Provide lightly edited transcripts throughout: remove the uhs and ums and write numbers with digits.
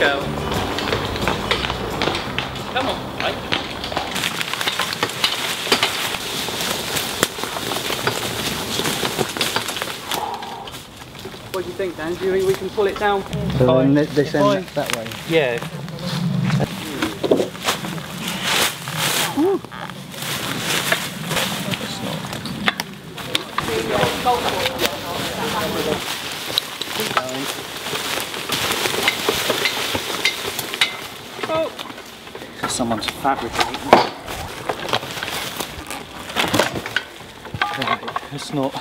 girl. Come on, mate. What do you think, Dan? Do you think we can pull it down? So then this end that way? Yeah. Oh. Someone's fabricating. Right, it's not.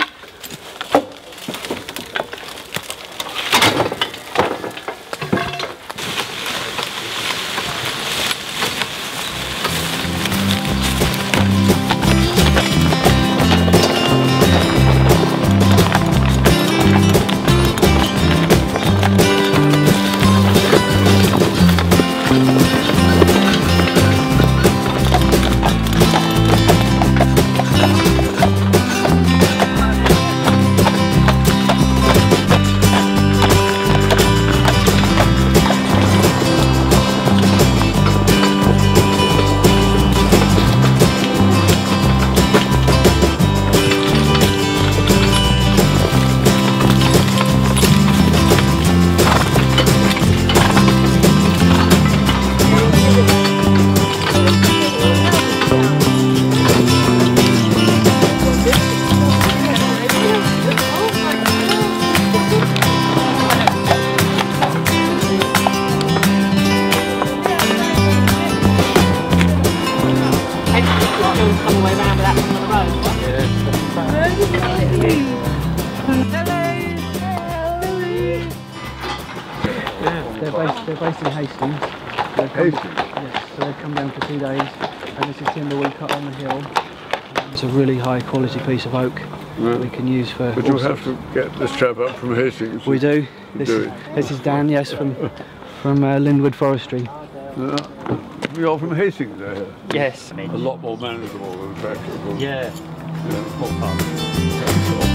They're based in Hastings. Hastings? Yes, so they've come down for 2 days, and this is timber we cut on the hill. It's a really high quality piece of oak that we can use for. But you have to get this chap up from Hastings. We do. This is Dan, yes, from Lynwood Forestry. You're from Hastings, there? Yes. A lot more manageable than Factory. Yeah. More fun.